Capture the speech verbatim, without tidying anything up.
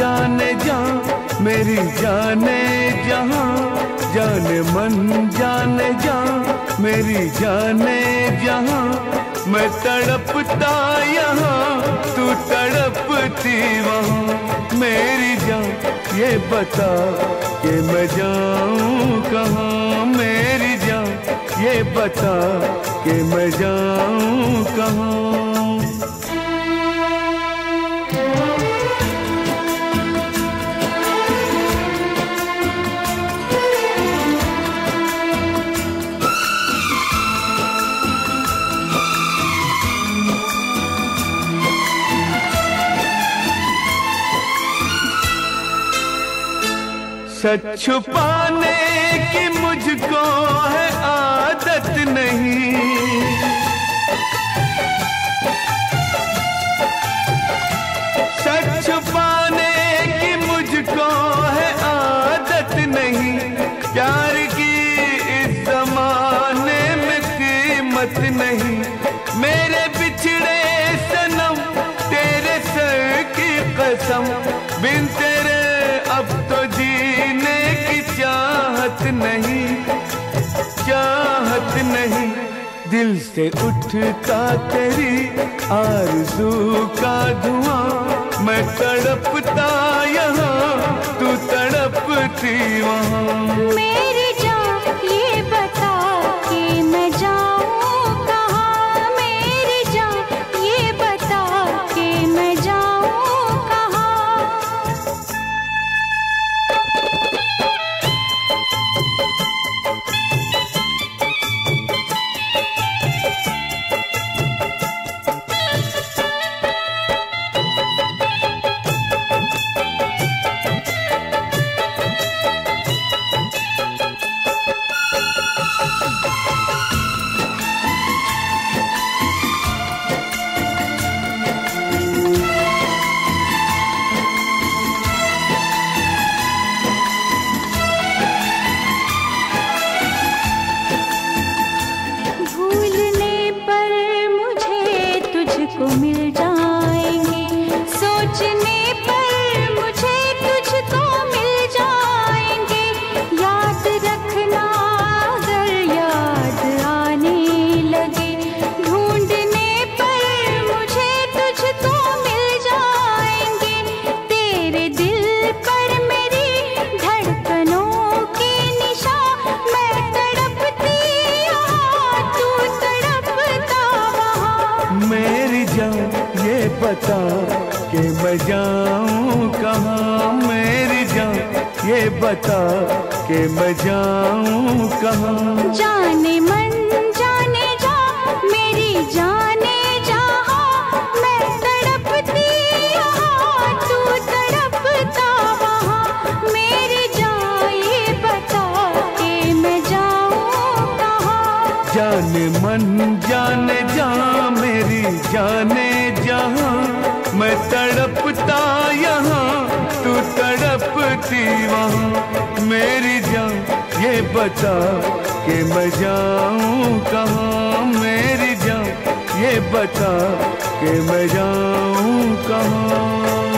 जाने जा मेरी जाने जहां, जाने मन जाने जा मेरी जाने जहां, मैं तड़पता यहाँ तू तड़पती वहाँ, मेरी जान ये बता कि मैं जाऊँ कहाँ, मेरी जान ये बता कि मैं जाऊँ कहाँ। सच छुपाने की मुझको है आदत नहीं, सच छुपाने की मुझको है आदत नहीं, प्यार की इस जमाने में कीमत नहीं, मेरे बिछड़े सनम तेरे सर की कसम, बिन तेरे अब तो जीने की चाहत नहीं, चाहत नहीं, दिल से उठता तेरी आरज़ू का धुआं, मैं तड़पता यहाँ तू तड़पती वहाँ, मेरी जान ये बता कि मैं जाऊँ कहाँ, मेरी जान ये बता कि मैं जाऊँ कहाँ। मिल जाएंगे, सोचने पर मुझे तुझको मिल जाएंगे, याद रखना अगर याद आने लगे, ढूंढने पर मुझे तुझको मिल जाएंगे, तेरे दिल पर मेरी धड़कनों के निशान, मैं तड़पती यहाँ तू तड़पता वहाँ, मेरी जान ये बता कि मैं जाऊँ कहाँ, मेरी जान ये बता कि मैं जाऊँ कहाँ। जाने मन जाने जा मेरी जाने जहाँ, मैं तड़पती यहाँ तू तड़पता वहाँ, मेरी जान ये बता कि मैं जाऊँ कहाँ। जाने मन जाने जा मेरी जाने जहाँ, मैं तड़पता यहाँ तू तड़पती वहाँ, मेरी जान ये बता कि मैं जाऊँ कहाँ, मेरी जान ये बता कि मैं जाऊँ कहाँ।